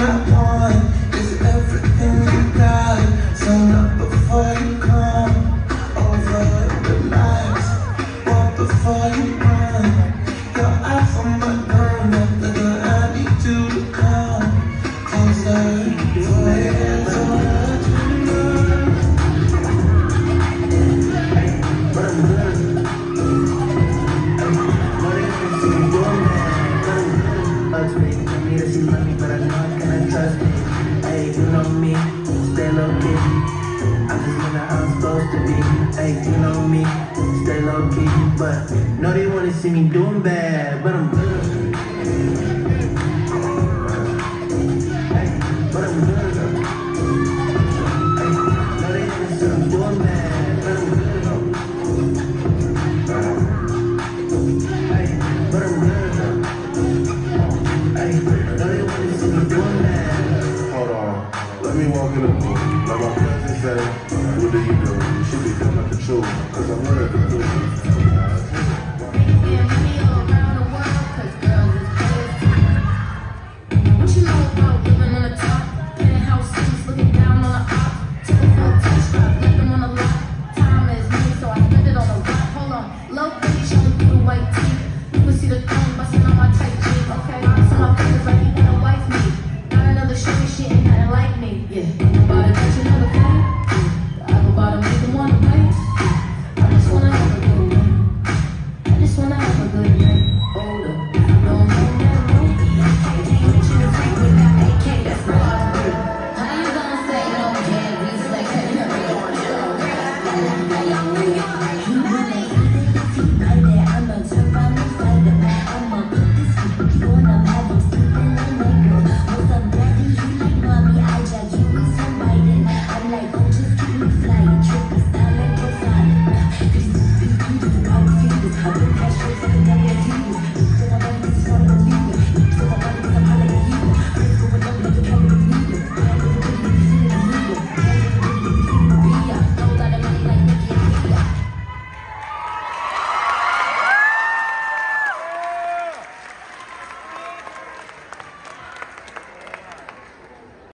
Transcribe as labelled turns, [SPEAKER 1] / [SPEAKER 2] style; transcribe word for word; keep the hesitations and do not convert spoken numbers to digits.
[SPEAKER 1] I want is everything you got. So not before you come over the lights. Walk before you run. Your eyes on my gun. After the I need you to come closer.
[SPEAKER 2] She love me, but I know I cannot trust me. Hey, you know me, stay low key. I'm just gonna how I'm supposed to be. Hey, you know me, stay low key. But no, they wanna see me doing bad, but I'm good. Hey, but I'm good. Hey, no, they wanna see me doing bad, but I'm good. Hey, but I'm good.
[SPEAKER 3] Hold on, let me walk in the booth. Like my cousin said, what do you do? You should be doing like the truth, cause I'm running the truth.